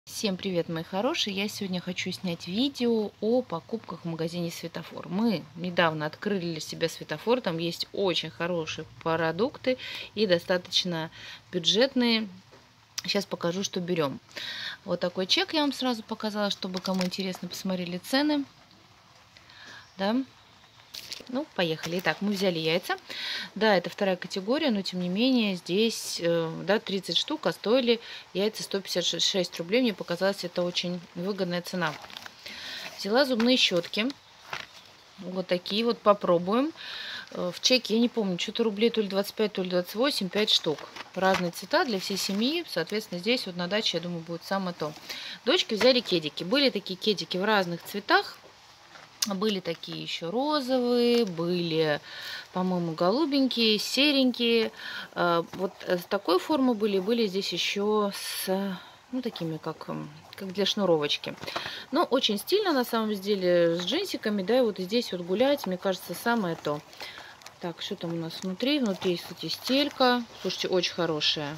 Всем привет, мои хорошие! Я сегодня хочу снять видео о покупках в магазине Светофор. Мы недавно открыли для себя Светофор, там есть очень хорошие продукты и достаточно бюджетные. Сейчас покажу, что берем. Вот такой чек я вам сразу показала, чтобы кому интересно, посмотрели цены. Да? Ну, поехали. Итак, мы взяли яйца. Да, это вторая категория, но тем не менее здесь, да, 30 штук, а стоили яйца 156 рублей. Мне показалось, это очень выгодная цена. Взяла зубные щетки. Вот такие вот, попробуем. В чеке, я не помню, что-то рублей то ли 25, то ли 28, 5 штук. Разные цвета для всей семьи. Соответственно, здесь вот на даче, я думаю, будет самое то. Дочки взяли кедики. Были такие кедики в разных цветах. Были такие еще розовые, были, по-моему, голубенькие, серенькие. Вот с такой формы были здесь еще с, ну, такими, как для шнуровочки. Но очень стильно, на самом деле, с джинсиками, да, и вот здесь вот гулять, мне кажется, самое то. Так, что там у нас внутри? Внутри, кстати, стелька. Слушайте, очень хорошая.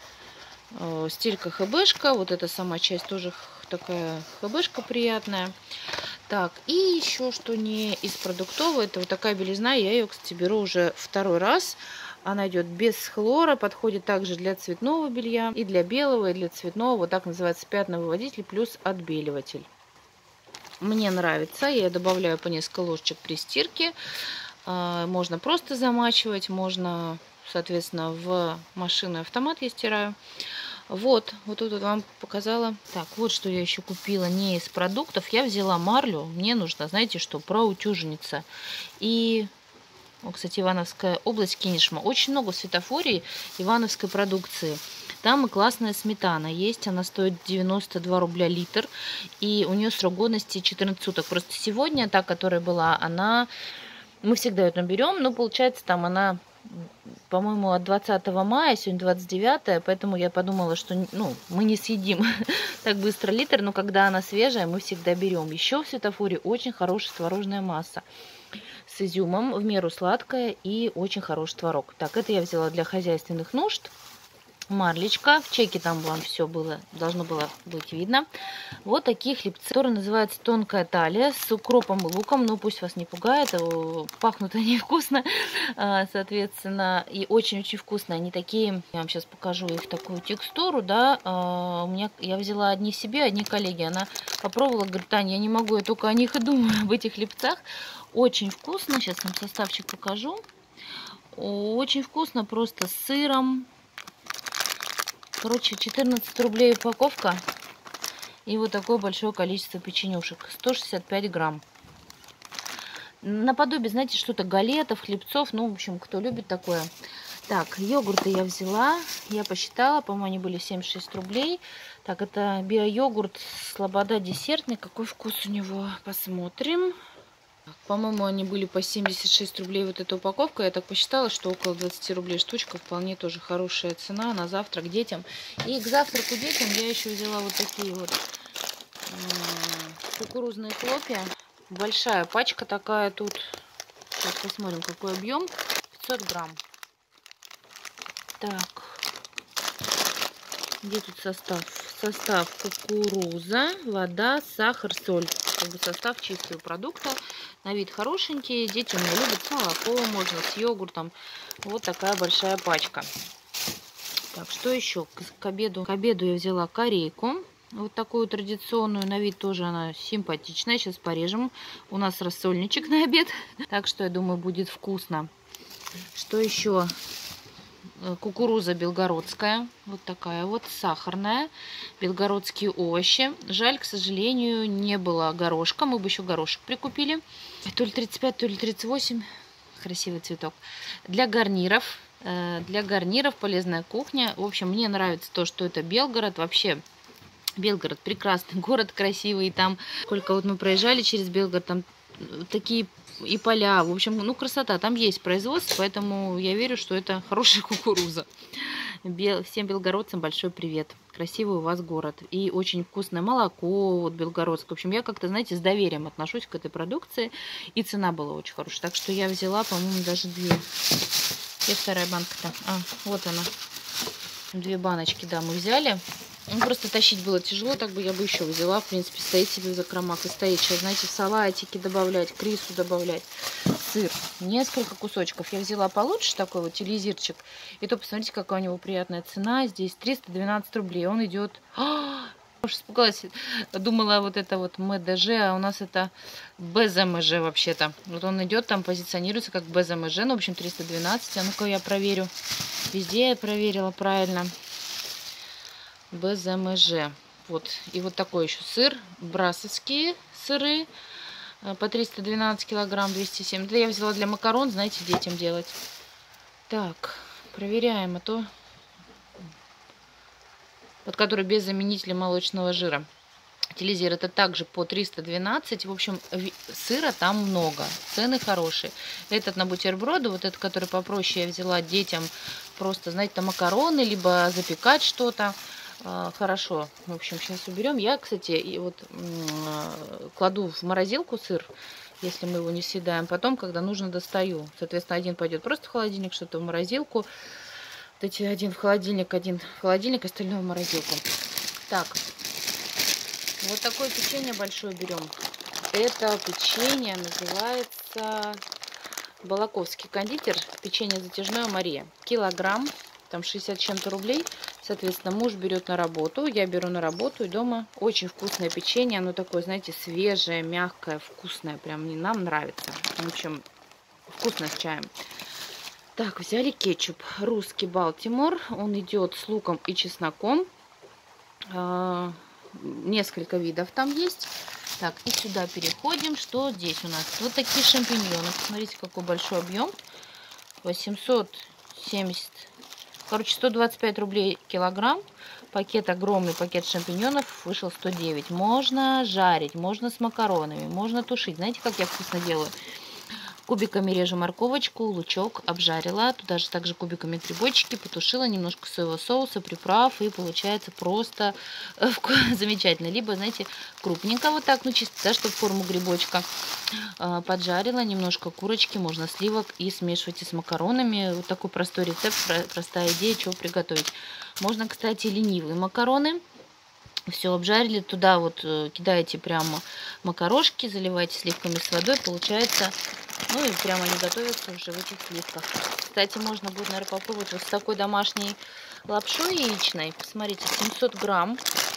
Стелька ХБшка. Вот эта сама часть тоже такая ХБшка приятная. Так, и еще что не из продуктового, это вот такая белизна, я ее, кстати, беру уже второй раз. Она идет без хлора, подходит также для цветного белья, и для белого, и для цветного. Вот так называется пятновыводитель плюс отбеливатель. Мне нравится, я добавляю по несколько ложечек при стирке. Можно просто замачивать, можно, соответственно, в машинный автомат я стираю. Вот тут вот вам показала. Так, вот что я еще купила не из продуктов. Я взяла марлю. Мне нужно, знаете что, проутюженица. И, кстати, Ивановская область, Кинешма. Очень много в Светофоре ивановской продукции. Там и классная сметана есть. Она стоит 92 рубля литр. И у нее срок годности 14 суток. Просто сегодня та, которая была, она... Мы всегда ее там берем, но получается там она... По-моему, от 20 мая, сегодня 29, поэтому я подумала, что мы не съедим так быстро литр, но когда она свежая, мы всегда берем. Еще в Светофоре очень хорошая творожная масса с изюмом, в меру сладкая и очень хороший творог. Так, это я взяла для хозяйственных нужд. Марлечка. В чеке там вам все было, должно было быть видно. Вот такие хлебцы, которые называются тонкая талия с укропом и луком. Ну, пусть вас не пугает, пахнут они вкусно, соответственно, и очень-очень вкусно. Они такие, я вам сейчас покажу их такую текстуру, да. Я взяла одни себе, одни коллеги. Она попробовала, говорит: Таня, я не могу, я только о них и думаю, об этих хлебцах. Очень вкусно, сейчас вам составчик покажу. Очень вкусно, просто с сыром. Короче, 14 рублей упаковка. И вот такое большое количество печенюшек. 165 грамм. Наподобие, знаете, что-то галетов, хлебцов. Ну, в общем, кто любит такое. Так, йогурты я взяла. Я посчитала, по-моему, они были 76 рублей. Так, это био-йогурт Слобода десертный. Какой вкус у него? Посмотрим. По-моему, они были по 76 рублей вот эта упаковка. Я так посчитала, что около 20 рублей штучка. Вполне тоже хорошая цена на завтрак детям. И к завтраку детям я еще взяла вот такие вот кукурузные хлопья. Большая пачка такая тут. Сейчас посмотрим, какой объем. 500 грамм. Так. Где тут состав? Состав: кукуруза, вода, сахар, соль. Как бы состав чистого продукта. На вид хорошенькие. Дети у меня любят с молоком, можно с йогуртом. Вот такая большая пачка. Так, что еще? К обеду я взяла корейку. Вот такую традиционную. На вид тоже она симпатичная. Сейчас порежем. У нас рассольничек на обед. Так что, я думаю, будет вкусно. Что еще? Кукуруза белгородская, вот такая вот, сахарная, белгородские овощи. Жаль, к сожалению, не было горошка, мы бы еще горошек прикупили. То ли 35, то ли 38, красивый цветок. Для гарниров полезная кухня. В общем, мне нравится то, что это Белгород. Вообще, Белгород прекрасный город, красивый. Там, сколько вот мы проезжали через Белгород, там такие и поля, в общем, ну, красота. Там есть производство, поэтому я верю, что это хорошая кукуруза. Всем белгородцам большой привет. Красивый у вас город. И очень вкусное молоко вот белгородское. В общем, я как-то, знаете, с доверием отношусь к этой продукции. И цена была очень хорошая. Так что я взяла, по-моему, даже две. Где вторая банка-то? Вот она. Две баночки, да, мы взяли. Ну, просто тащить было тяжело, так бы я бы еще взяла. В принципе, стоит себе в закромах и стоит. Сейчас, знаете, в салатики добавлять, к рису добавлять. Сыр. Несколько кусочков. Я взяла получше такой вот телезирчик. И то посмотрите, какая у него приятная цена. Здесь 312 рублей. Он идет... Уж испугалась. Думала, вот это вот МДЖ, а у нас это БЗМЖ вообще-то. Вот он идет, там позиционируется как БЗМЖ. Ну, в общем, 312. А ну-ка я проверю. Везде я проверила правильно. БЗМЖ. Вот. И вот такой еще сыр. Брасовские сыры. По 312 килограмм, 207. Это я взяла для макарон, знаете, детям делать. Так, проверяем. А то... под который без заменителя молочного жира. Телезир это также по 312. В общем, сыра там много. Цены хорошие. Этот на бутерброды, вот этот, который попроще, я взяла детям просто, знаете, там макароны, либо запекать что-то. Хорошо. В общем, сейчас уберем. Я, кстати, и вот кладу в морозилку сыр, если мы его не съедаем. Потом, когда нужно, достаю. Соответственно, один пойдет просто в холодильник, что-то в морозилку. Вот эти один в холодильник, остальное в морозилку. Так. Вот такое печенье большое берем. Это печенье называется Балаковский кондитер. Печенье затяжное Мария. Килограмм. Там 60 с чем-то рублей. Соответственно, муж берет на работу. Я беру на работу. И дома очень вкусное печенье. Оно такое, знаете, свежее, мягкое, вкусное. Прям нам нравится. В общем, вкусно с чаем. Так, взяли кетчуп. Русский Балтимор. Он идет с луком и чесноком. Несколько видов там есть. Так, и сюда переходим. Что здесь у нас? Вот такие шампиньоны. Посмотрите, какой большой объем. 870. Короче, 125 рублей килограмм. Пакет огромный, пакет шампиньонов вышел 109. Можно жарить, можно с макаронами, можно тушить. Знаете, как я вкусно делаю? Кубиками режу морковочку, лучок, обжарила. Туда же также кубиками грибочки, потушила, немножко соевого соуса, приправ. И получается просто замечательно. Либо, знаете, крупненько вот так, ну чисто, да, чтобы форму грибочка. Поджарила, немножко курочки, можно сливок и смешивайте с макаронами. Вот такой простой рецепт, простая идея, чего приготовить. Можно, кстати, ленивые макароны. Все обжарили, туда вот кидаете прямо макарошки, заливаете сливками с водой, получается, ну и прямо они готовятся уже в этих сливках. Кстати, можно будет, наверное, попробовать вот с такой домашней лапшой яичной. Посмотрите, 700 грамм,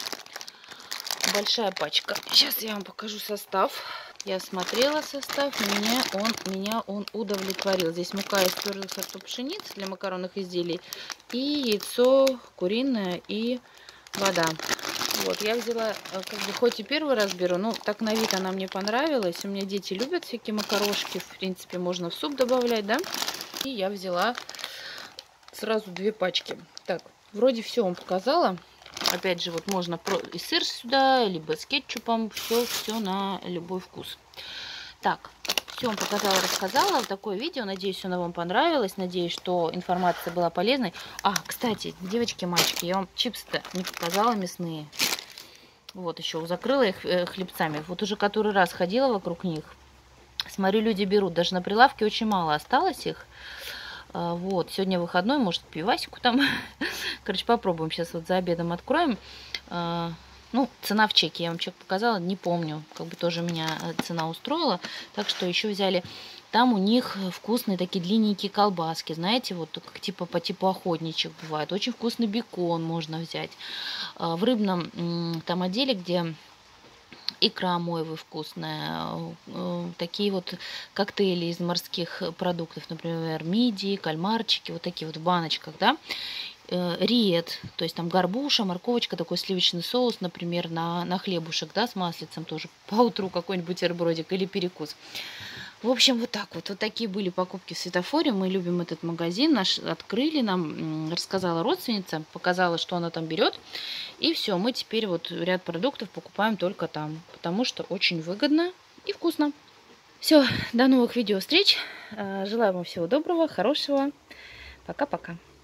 большая пачка. Сейчас я вам покажу состав. Я смотрела состав, меня он удовлетворил. Здесь мука из твердых сортов пшеницы для макаронных изделий и яйцо куриное и вода. Вот, я взяла, как бы, хоть и первый раз беру, но так на вид она мне понравилась. У меня дети любят всякие макарошки, в принципе, можно в суп добавлять, да. И я взяла сразу 2 пачки. Так, вроде все вам показала. Опять же, вот можно и сыр сюда, либо с кетчупом, все на любой вкус. Так, все вам показала, рассказала. Вот такое видео. Надеюсь, оно вам понравилось. Надеюсь, что информация была полезной. Кстати, девочки, мальчики, я вам чипсы-то не показала мясные. Вот еще закрыла их хлебцами. Вот уже который раз ходила вокруг них. Смотрю, люди берут. Даже на прилавке очень мало осталось их. Вот, сегодня выходной, может, пивасику там. Короче, попробуем. Сейчас вот за обедом откроем. Ну, цена в чеке, я вам чек показала, не помню. Как бы тоже меня цена устроила. Так что еще взяли. Там у них вкусные такие длинненькие колбаски. Знаете, вот как типа по типу охотничьих бывает. Очень вкусный бекон можно взять. В рыбном там отделе, где икра мойвы вкусная, такие вот коктейли из морских продуктов, например, мидии, кальмарчики, вот такие вот в баночках, да. Риет, то есть там горбуша, морковочка, такой сливочный соус, например, на хлебушек, да, с маслицем тоже, по утру какой-нибудь бутербродик или перекус. В общем, вот так вот. Вот такие были покупки в Светофоре. Мы любим этот магазин. Наш открыли нам, рассказала родственница, показала, что она там берет. И все, мы теперь вот ряд продуктов покупаем только там, потому что очень выгодно и вкусно. Все, до новых видео встреч. Желаю вам всего доброго, хорошего. Пока-пока.